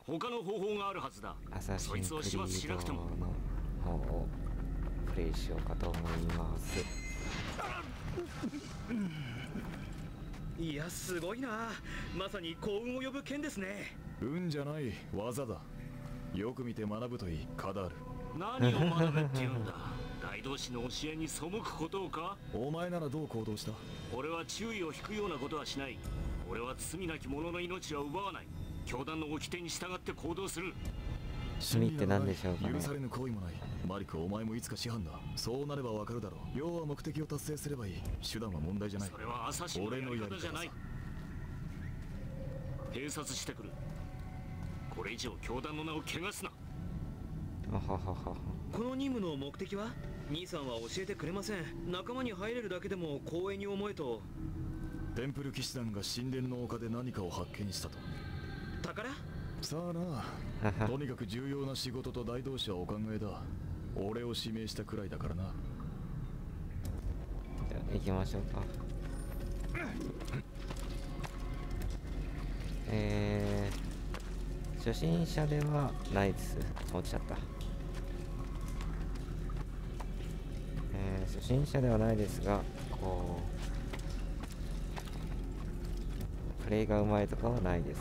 他の方法があるはずだ。 アサシンクリそいつを始末しなくても。 ードの方をプレイしようかと思います。 いや、すごいな。まさに幸運を呼ぶ剣ですね。 運じゃない技だ。よく見て学ぶといい。カダール。 何を学べって言うんだ。大同士の教えに背くことをか。 お前ならどう行動した？ 俺は注意を引くようなことはしない。俺は罪なき者の命は奪わない。教団の掟に従って行動する。 罪って何でしょうかね。 許されぬ行為もない。マリク、お前もいつか師範だ。そうなればわかるだろう。要は目的を達成すればいい。手段は問題じゃない。 それはアサシンのやり方じゃない。偵察してくる。これ以上教団の名を汚すな。 あははは。 この任務の目的は？兄さんは教えてくれません。仲間に入れるだけでも光栄に思えと。 テンプル騎士団が神殿の丘で何かを発見したと。 宝？ さあな。とにかく重要な仕事と大同士はお考えだ。俺を指名したくらいだからな。 じゃあ行きましょうか。初心者ではないです。落ちちゃった。初心者ではないですが、こうプレイがうまいとかはないです。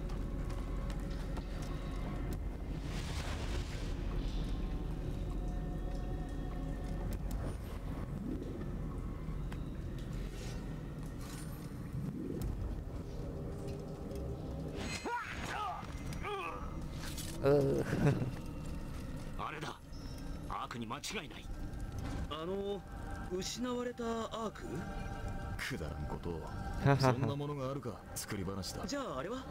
あれだ。アークに間違いない。 失われたアーク？ くだらんことを。そんなものがあるか。作り話だ。 じゃああれは？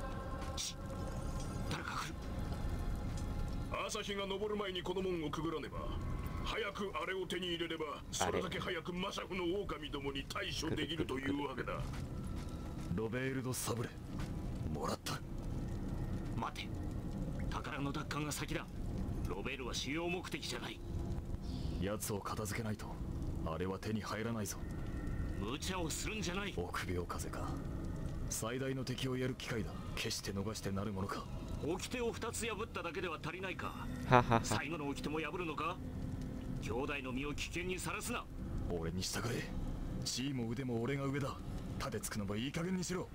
誰か来る。 朝日が昇る前にこの門をくぐらねば、早くあれを手に入れれば、それだけ早くマシャフの狼どもに対処できるというわけだ。 ロベールド・サブレ、もらった。 待て。宝の奪還が先だ。ロベールは主要目的じゃない。 奴を片付けないとあれは手に入らないぞ。 無茶をするんじゃない。 臆病風か。最大の敵をやる機会だ。決して逃してなるものか。 掟を2つ破っただけでは足りないか。最後の掟も破るのか。兄弟の身を危険にさらすな。 俺に従え。地位も腕も俺が上だ。盾つくのもいい加減にしろ。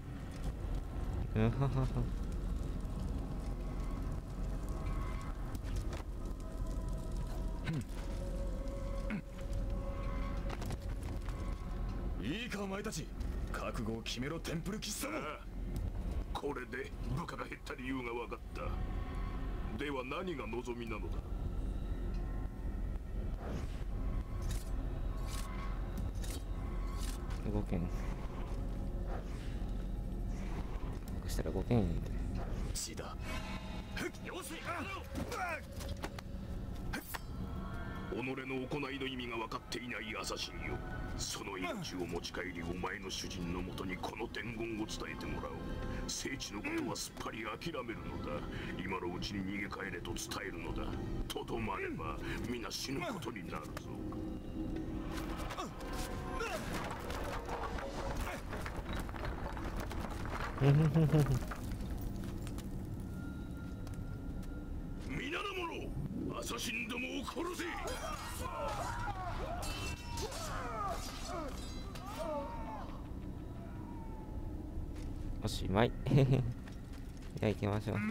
いいかお前たち、覚悟を決めろ。テンプル騎士様。 これで部下が減った理由が分かった。では何が望みなのだ。 5件。そしたら5件血だ。 よせ。 己の行いの意味が分かっていないアサシンよ。その命を持ち帰り、お前の主人のもとにこの伝言を伝えてもらおう。聖地のことはすっぱり諦めるのだ。今のうちに逃げ帰れと伝えるのだ。とどまれば皆死ぬことになるぞ。皆の者、アサシンどもを殺せ。 おしまい。じゃあ行きましょう。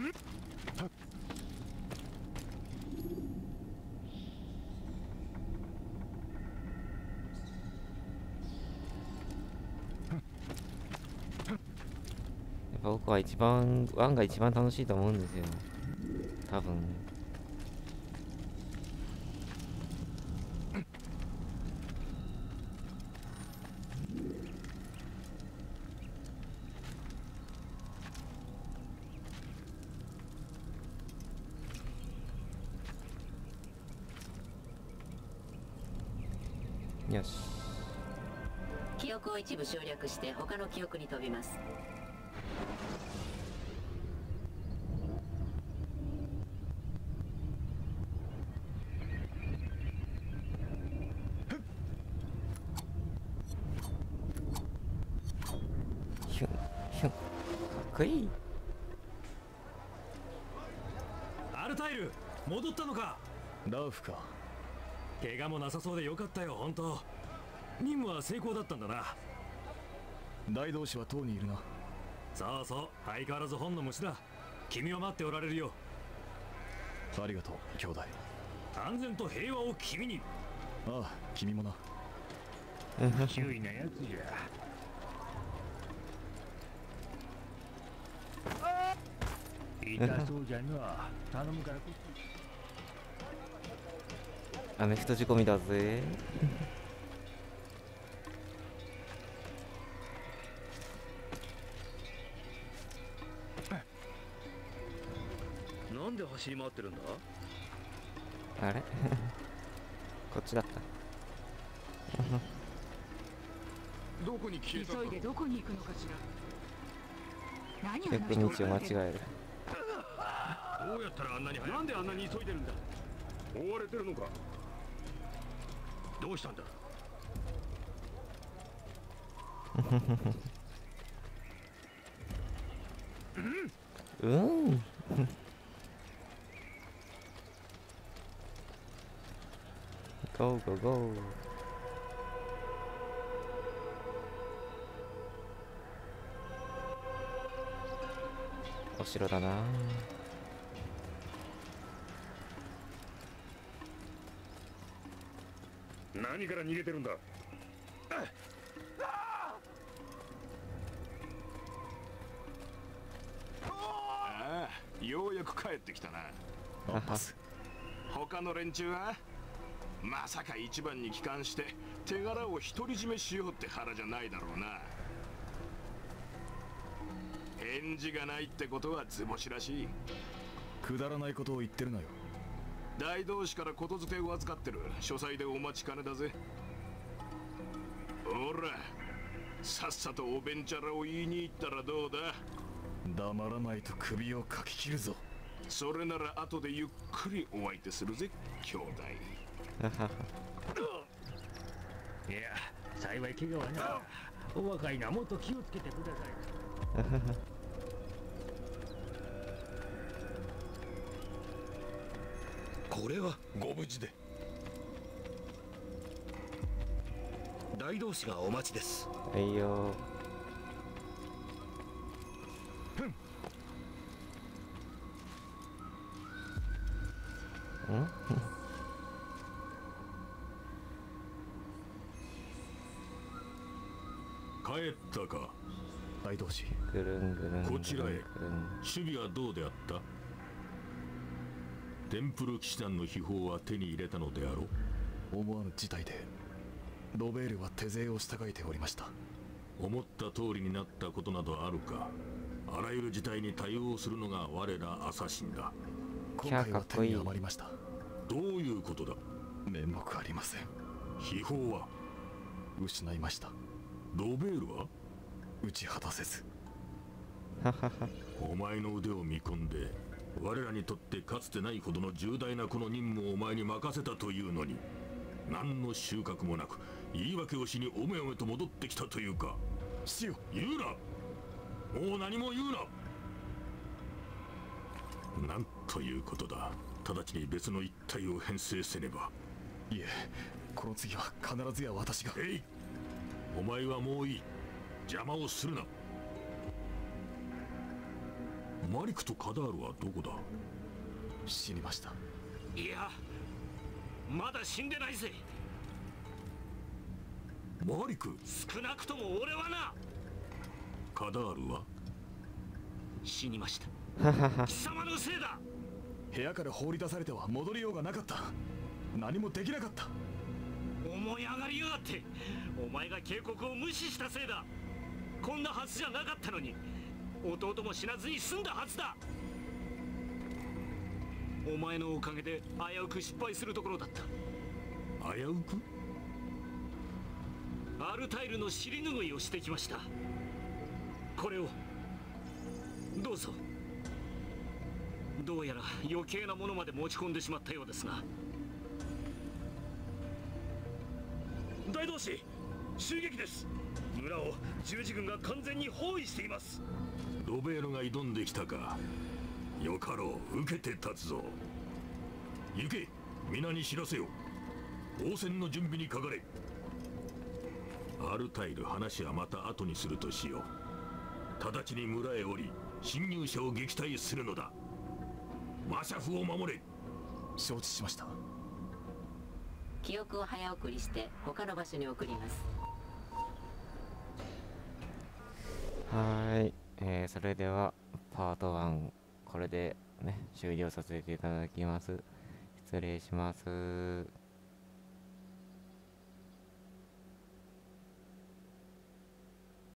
やっぱ僕はワンが一番楽しいと思うんですよ。多分。よし。 記憶を一部省略して他の記憶に飛びます。 ヒュンヒュン。かっこいい。 タイル戻ったのか。 ラウフか。 怪我もなさそうでよかったよ。本当任務は成功だったんだな。 大同士は塔にいるな。 そうそう、相変わらず本の虫だ。君を待っておられるよ。 ありがとう兄弟。 安全と平和を君に。 ああ、君もな。 注意なやつじゃ。痛そうじゃな。頼むからこっち。 アメフト仕込みだぜ。 なんで走り回ってるんだ。 あれこっちだった。 どこに消えたか。 急いでどこに行くのかしら。何を結構道を間違える。 どうやったらあんなに速い。なんであんなに急いでるんだ。追われてるのか。どうしたんだ。 うんゴーゴーゴー。お城だな。 何から逃げてるんだ。ああ、ようやく帰ってきたな。 アンパス。 他の連中はまさか一番に帰還して手柄を独り占めしようって腹じゃないだろうな。返事がないってことは図星らしい。 くだらないことを言ってるなよ。 大同士からことづてを預かってる。書斎でお待ちかねだぜ。ほら、さっさとおべんちゃらを言いに行ったらどうだ。 黙らないと首をかき切るぞ。 それなら後でゆっくりお相手するぜ兄弟。 いや、幸い怪我はな。お若いな、もっと気をつけてください。 これはご無事で。大同士がお待ちです。 はいよ。 帰ったか。 大同士。 ぐるんぐるん。 こちらへ。 ぐるん守備はどうであった。テンプル騎士団の秘宝は手に入れたのであろう。 思わぬ事態でロベールは手勢を従えておりました。 思った通りになったことなどあるか。あらゆる事態に対応するのが我らアサシンだ。 今回は手に余りました。 どういうことだ。 面目ありません。 秘宝は失いました。 ロベールは打ち果たせず。 お前の腕を見込んで我らにとってかつてないほどの重大なこの任務をお前に任せたというのに、何の収穫もなく言い訳をしにおめおめと戻ってきたというか。 死よ。 言うな。もう何も言うな。なんということだ。直ちに別の一体を編成せねば。 いえ、この次は必ずや私が。 えい、お前はもういい。邪魔をするな。マリクとカダールはどこだ。 死にました。 いや、まだ死んでないぜ。 マリク。 少なくとも俺はな。 カダールは死にました。貴様のせいだ。 部屋から放り出されては戻りようがなかった。何もできなかった。 思い上がりやがって。お前が警告を無視したせいだ。こんなはずじゃなかったのに。弟も死なずに済んだはずだ。お前のおかげで危うく失敗するところだった。 危うく。 アルタイルの尻拭いをしてきました。これをどうぞ。どうやら余計なものまで持ち込んでしまったようですが。大同士、襲撃です。村を十字軍が完全に包囲しています。 ロベールが挑んできたか。よかろう、受けて立つぞ。 行け、皆に知らせよ。応戦の準備にかかれ。アルタイル、話はまた後にするとしよう。直ちに村へ降り、侵入者を撃退するのだ。マシャフを守れ。 承知しました。 記憶を早送りして他の場所に送ります。 はい、それではパート1これでね終了させていただきます。失礼します。